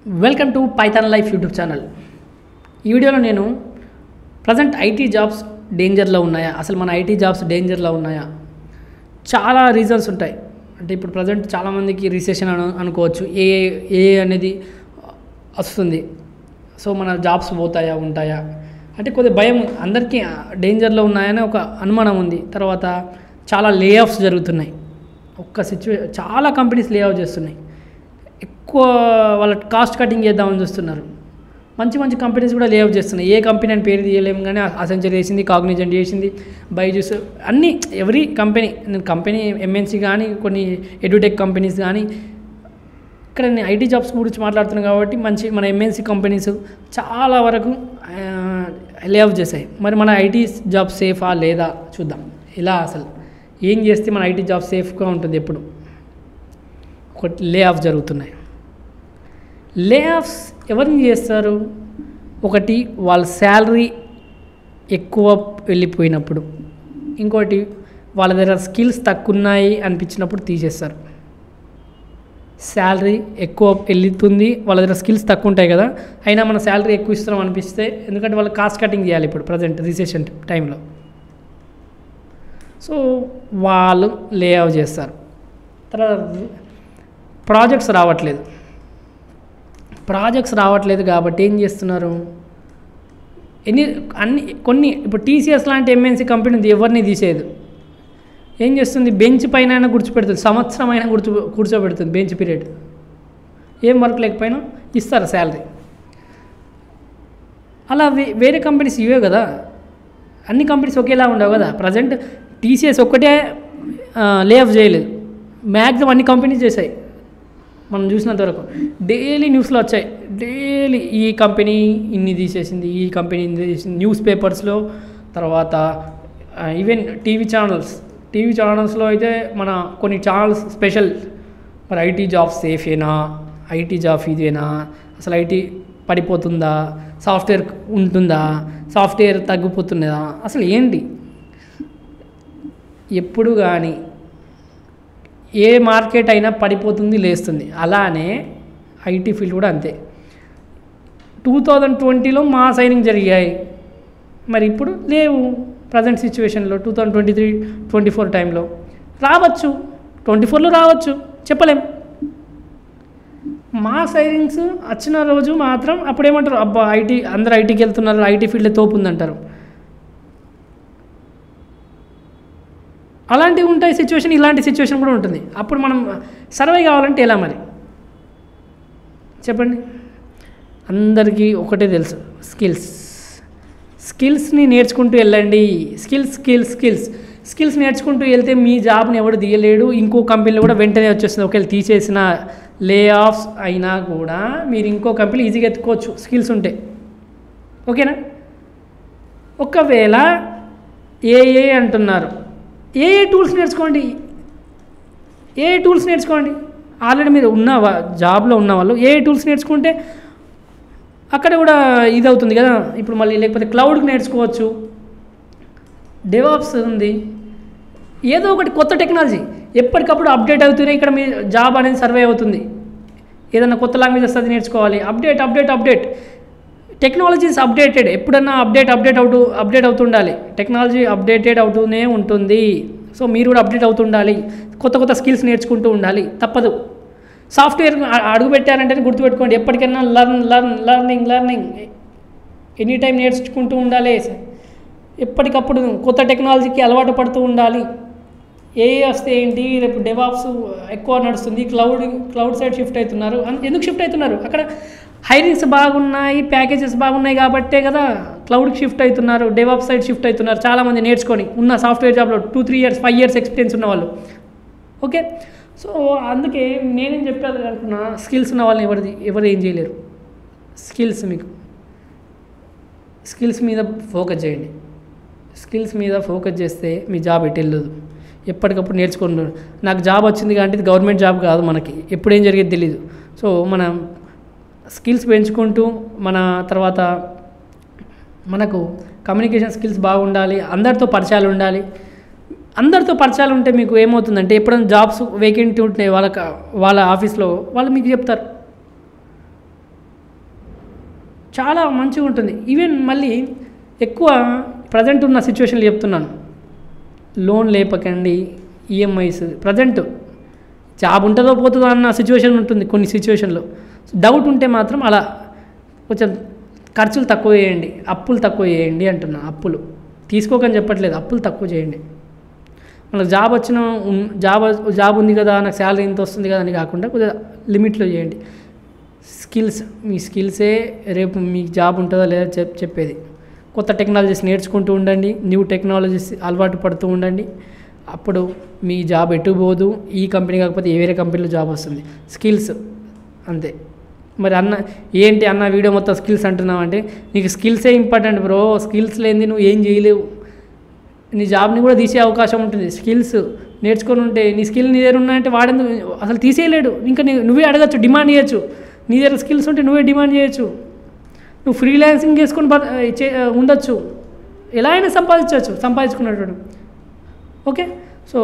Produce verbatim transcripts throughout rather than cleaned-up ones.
Welcome to Python Life YouTube channel. ఈ వీడియోలో నేను ప్రజెంట్ ఐటీ జాబ్స్ డేంజర్లో ఉన్నాయా, అసలు మన ఐటీ జాబ్స్ డేంజర్లో ఉన్నాయా, చాలా రీజన్స్ ఉంటాయి. అంటే ఇప్పుడు ప్రజెంట్ చాలామందికి రిసెషన్ అను అనుకోవచ్చు, ఏ ఏ అనేది వస్తుంది, సో మన జాబ్స్ పోతాయా ఉంటాయా అంటే కొద్దిగా భయం, అందరికీ డేంజర్లో ఉన్నాయని ఒక అనుమానం ఉంది. తర్వాత చాలా లే ఆఫ్స్ జరుగుతున్నాయి, ఒక్క సిచ్యువే చాలా కంపెనీస్ లే ఆఫ్ చేస్తున్నాయి, ఎక్కువ వాళ్ళ కాస్ట్ కటింగ్ చేద్దామని చూస్తున్నారు. మంచి మంచి కంపెనీస్ కూడా లే ఆఫ్ చేస్తున్నాయి. ఏ కంపెనీ అని పేరు తీయలేము కానీ అసెంచర్ చేసింది, కాగ్నిజెంట్ చేసింది, బైజూస్, అన్నీ ఎవ్రీ కంపెనీ, నేను కంపెనీ ఎంఎన్సీ కానీ కొన్ని ఎడ్యుటెక్ కంపెనీస్ కానీ, ఇక్కడ నేను ఐటీ జాబ్స్ గురించి మాట్లాడుతున్నాను కాబట్టి మంచి మన ఎంఎన్సీ కంపెనీస్ చాలా వరకు లే ఆఫ్ చేశాయి. మరి మన ఐటీ జాబ్ సేఫా లేదా చూద్దాం. ఇలా అసలు ఏం చేస్తే మన ఐటీ జాబ్ సేఫ్గా ఉంటుంది. ఎప్పుడు ఒకటి లే ఆఫ్ జరుగుతున్నాయి. లే ఆఫ్స్ ఎవరిని చేస్తారు? ఒకటి వాళ్ళ శాలరీ ఎక్కువ వెళ్ళిపోయినప్పుడు, ఇంకోటి వాళ్ళ దగ్గర స్కిల్స్ తక్కువ ఉన్నాయి అనిపించినప్పుడు తీసేస్తారు. శాలరీ ఎక్కువ వెళ్తుంది, వాళ్ళ దగ్గర స్కిల్స్ తక్కువ ఉంటాయి కదా, అయినా మన శాలరీ ఎక్కువ ఇస్తున్నాం అనిపిస్తే, ఎందుకంటే వాళ్ళు కాస్ట్ కటింగ్ చేయాలి ఇప్పుడు ప్రజెంట్ రిసెషన్ టైంలో, సో వాళ్ళు లే ఆఫ్ చేస్తారు. తర్వాత ప్రాజెక్ట్స్ రావట్లేదు ప్రాజెక్ట్స్ రావట్లేదు కాబట్టి ఏం చేస్తున్నారు, ఎన్ని అన్ని కొన్ని ఇప్పుడు టీసీఎస్ లాంటి ఎంఎన్సీ కంపెనీ ఉంది, ఎవరిని తీసేది. ఏం చేస్తుంది, బెంచ్ పైన అయినా కూర్చోపెడుతుంది, సంవత్సరం అయినా కూర్చో కూర్చోబెడుతుంది బెంచ్ పీరియడ్, ఏం వర్క్ లేకపోయినా ఇస్తారు శాలరీ. అలా వే వేరే కంపెనీస్ ఇవే కదా, అన్ని కంపెనీస్ ఒకేలా ఉండవు కదా. ప్రజెంట్ టీసీఎస్ ఒక్కటే లే ఆఫ్ చేయలేదు, మ్యాక్సిమం అన్ని కంపెనీస్ చేశాయి. మనం చూసినంత వరకు డైలీ న్యూస్లో వచ్చాయి, డైలీ ఈ కంపెనీ ఇన్ని తీసేసింది, ఈ కంపెనీ ఇన్ని తీసేసింది, న్యూస్ పేపర్స్లో. తర్వాత ఈవెన్ టీవీ ఛానల్స్ టీవీ ఛానల్స్లో అయితే మన కొన్ని ఛానల్స్ స్పెషల్, మరి ఐటీ జాబ్ సేఫేనా, ఐటీ జాబ్ ఇదేనా, అసలు ఐటీ పడిపోతుందా, సాఫ్ట్వేర్ ఉంటుందా, సాఫ్ట్వేర్ తగ్గిపోతున్నదా, అసలు ఏంటి. ఎప్పుడు కానీ ఏ మార్కెట్ అయినా పడిపోతుంది లేస్తుంది, అలానే ఐటీ ఫీల్డ్ కూడా అంతే. టూ థౌజండ్ ట్వంటీలో మా సైనింగ్ జరిగాయి, మరి ఇప్పుడు లేవు. ప్రజెంట్ సిచ్యువేషన్లో two thousand twenty three twenty four టైంలో రావచ్చు, ట్వంటీ ఫోర్లో రావచ్చు, చెప్పలేం. మా సైనింగ్స్ వచ్చిన రోజు మాత్రం అప్పుడు ఏమంటారు, అబ్బా ఐటీ అందరూ ఐటీకి వెళ్తున్నారు, ఐటీ ఫీల్డ్లో తోపు ఉందంటారు. అలాంటివి ఉంటాయి సిచ్యువేషన్, ఇలాంటి సిచ్యువేషన్ కూడా ఉంటుంది. అప్పుడు మనం సర్వే కావాలంటే ఎలా మరి చెప్పండి. అందరికీ ఒకటే తెలుసు, స్కిల్స్ స్కిల్స్ని నేర్చుకుంటూ వెళ్ళండి. స్కిల్స్ స్కిల్స్ స్కిల్స్ స్కిల్స్ నేర్చుకుంటూ వెళ్తే మీ జాబ్ని ఎవడు తీయలేడు, ఇంకో కంపెనీలో కూడా వెంటనే వచ్చేస్తుంది. ఒకవేళ తీసేసిన లే ఆఫ్స్ అయినా కూడా మీరు ఇంకో కంపెనీ ఈజీగా ఎత్తుకోవచ్చు స్కిల్స్ ఉంటే, ఓకేనా. ఒకవేళ ఏ ఏ అంటున్నారు, ఏ ఏ టూల్స్ నేర్చుకోండి, ఏ ఏ టూల్స్ నేర్చుకోండి. ఆల్రెడీ మీరు ఉన్న జాబ్లో ఉన్న వాళ్ళు ఏ ఏ టూల్స్ నేర్చుకుంటే అక్కడ కూడా ఇది అవుతుంది కదా. ఇప్పుడు మళ్ళీ లేకపోతే క్లౌడ్కి నేర్చుకోవచ్చు, డెవాప్స్ ఉంది, ఏదో ఒకటి కొత్త టెక్నాలజీ ఎప్పటికప్పుడు అప్డేట్ అవుతూనే ఇక్కడ మీ జాబ్ అనేది సర్వే అవుతుంది. ఏదైనా కొత్త లాంగ్వేజ్ వస్తుంది నేర్చుకోవాలి, update update update technologies updated, ఎప్పుడన్నా అప్డేట్ అప్డేట్ అవుతూ అప్డేట్ అవుతుండాలి. టెక్నాలజీ అప్డేటెడ్ అవుతూనే ఉంటుంది, సో మీరు కూడా అప్డేట్ అవుతుండాలి, కొత్త కొత్త స్కిల్స్ నేర్చుకుంటూ ఉండాలి, తప్పదు. సాఫ్ట్వేర్ అడుగు పెట్టారంటే గుర్తుపెట్టుకోండి, ఎప్పటికైనా learn learn learning learning any time నేర్చుకుంటూ ఉండాలి. ఎప్పటికప్పుడు కొత్త టెక్నాలజీకి అలవాటు పడుతూ ఉండాలి. ఏ వస్తే ఏంటి, రేపు డెవాప్స్ ఎక్కువ నడుస్తుంది, క్లౌడ్ క్లౌడ్ సైడ్ షిఫ్ట్ అవుతున్నారు. ఎందుకు షిఫ్ట్ అవుతున్నారు, అక్కడ హైరింగ్స్ బాగున్నాయి, ప్యాకేజెస్ బాగున్నాయి కాబట్టే కదా క్లౌడ్కి షిఫ్ట్ అవుతున్నారు, డెవాప్ సైడ్ షిఫ్ట్ అవుతున్నారు చాలామంది నేర్చుకొని ఉన్న సాఫ్ట్వేర్ జాబ్లో two three years five years experience ఉన్న వాళ్ళు, ఓకే. సో అందుకే నేనేం చెప్పాను అనుకున్నా, స్కిల్స్ ఉన్న వాళ్ళని ఎవరిది ఎవరు ఏం చేయలేరు. స్కిల్స్ మీకు స్కిల్స్ మీద ఫోకస్ చేయండి. స్కిల్స్ మీద ఫోకస్ చేస్తే మీ జాబ్ ఎటు వెళ్ళదు, ఎప్పటికప్పుడు నేర్చుకోండి. నాకు జాబ్ వచ్చింది కాబట్టి ఇది గవర్నమెంట్ జాబ్ కాదు, మనకి ఎప్పుడేం జరిగేది తెలీదు. సో మనం స్కిల్స్ పెంచుకుంటూ మన తర్వాత మనకు కమ్యూనికేషన్ స్కిల్స్ బాగుండాలి, అందరితో పరిచయాలు ఉండాలి. అందరితో పరిచయాలు ఉంటే మీకు ఏమవుతుందంటే ఎప్పుడైనా జాబ్స్ వేకెంట్ ఉంటే వాళ్ళ వాళ్ళ ఆఫీస్లో వాళ్ళు మీకు చెప్తారు, చాలా మంచిగా ఉంటుంది. ఈవెన్ మళ్ళీ ఎక్కువ ప్రజెంట్ ఉన్న సిచ్యువేషన్లు చెప్తున్నాను, లోన్ లేపకండి, ఈఎంఐస్ ప్రజెంట్ జాబ్ ఉంటుందో పోతుందో అన్న సిచ్యువేషన్ ఉంటుంది కొన్ని సిచ్యువేషన్లో. డౌట్ ఉంటే మాత్రం అలా కొంచెం ఖర్చులు తక్కువ చేయండి, అప్పులు తక్కువ చేయండి అంటున్నా. అప్పులు తీసుకోకని చెప్పట్లేదు, అప్పులు తక్కువ చేయండి. మనకు జాబ్ వచ్చిన జాబ్ జాబ్ ఉంది కదా, నాకు శాలరీ ఇంత వస్తుంది కదా అని కాకుండా కొద్దిగా లిమిట్లో చేయండి. స్కిల్స్, మీ స్కిల్సే రేపు మీకు జాబ్ ఉంటుందా లేదా చెప్ చెప్పేది. కొత్త టెక్నాలజీస్ నేర్చుకుంటూ ఉండండి, న్యూ టెక్నాలజీస్ అలవాటు పడుతూ ఉండండి. అప్పుడు మీ జాబ్ ఎటు పోదు, ఈ కంపెనీ కాకపోతే వేరే కంపెనీలో జాబ్ వస్తుంది. స్కిల్స్ అంతే. మరి అన్న ఏంటి అన్న వీడియో మొత్తం స్కిల్స్ అంటున్నావు అంటే, నీకు స్కిల్సే ఇంపార్టెంట్ బ్రో. స్కిల్స్ లేనిది నువ్వు ఏం చేయలేవు, నీ జాబ్ని కూడా తీసే అవకాశం ఉంటుంది. స్కిల్స్ నేర్చుకొని ఉంటే, నీ స్కిల్ నీ దగ్గర ఉన్నాయంటే వాడేందుకు అసలు తీసేయలేడు. ఇంకా నువ్వే అడగచ్చు, డిమాండ్ చేయొచ్చు. నీ దగ్గర స్కిల్స్ ఉంటే నువ్వే డిమాండ్ చేయొచ్చు. నువ్వు ఫ్రీలాన్సింగ్ చేసుకొని ఉండొచ్చు, ఎలా అయినా సంపాదించవచ్చు సంపాదించుకున్నట్టు. ఓకే, సో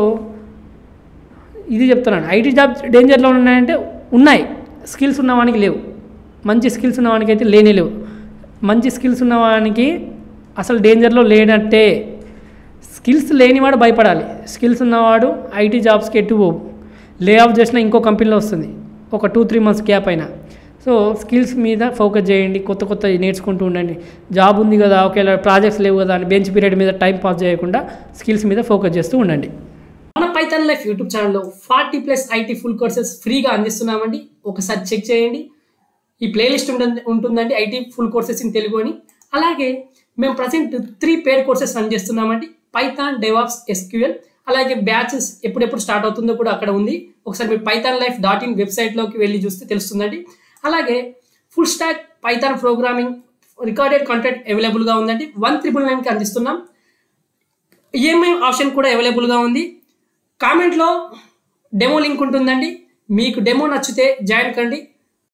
ఇది చెప్తున్నాను. ఐటీ జాబ్ డేంజర్లో ఉన్నాయంటే ఉన్నాయి, స్కిల్స్ ఉన్నవానికి లేవు. మంచి స్కిల్స్ ఉన్నవానికి అయితే లేనే లేవు. మంచి స్కిల్స్ ఉన్నవానికి అసలు డేంజర్లో లేనట్టే. స్కిల్స్ లేనివాడు భయపడాలి, స్కిల్స్ ఉన్నవాడు ఐటీ జాబ్స్కి ఎటు పోవు. లే ఆఫ్ చేసిన ఇంకో కంపెనీలో వస్తుంది ఒక టూ త్రీ మంత్స్ గ్యాప్ అయినా. సో స్కిల్స్ మీద ఫోకస్ చేయండి, కొత్త కొత్త నేర్చుకుంటూ ఉండండి. జాబ్ ఉంది కదా, ఒకవేళ ప్రాజెక్ట్స్ లేవు కదా అని బెంచ్ పీరియడ్ మీద టైం పాస్ చేయకుండా స్కిల్స్ మీద ఫోకస్ చేస్తూ ఉండండి. మన పైథాన్ లైఫ్ యూట్యూబ్ ఛానల్లో forty plus IT full courses ఫ్రీగా అందిస్తున్నామండి. ఒకసారి చెక్ చేయండి. ఈ ప్లేలిస్ట్ ఉంటుంది ఉంటుందండి IT full courses in Telugu అని. అలాగే మేము present three paid courses run చేస్తున్నామండి. Python, DevOps, SQL. అలాగే బ్యాచెస్ ఎప్పుడెప్పుడు స్టార్ట్ అవుతుందో కూడా అక్కడ ఉంది. ఒకసారి మీరు పైథాన్ లైఫ్ డాట్ ఇన్ వెబ్సైట్లోకి వెళ్ళి చూస్తే తెలుస్తుందండి. అలాగే full stack Python programming recorded content అవైలబుల్గా ఉందండి. వన్ త్రిబుల్ నైన్కి అందిస్తున్నాం. ఈఎంఐ ఆప్షన్ కూడా అవైలబుల్గా ఉంది. కామెంట్లో డెమో లింక్ ఉంటుందండి. మీకు డెమో నచ్చితే జాయిన్ కండి.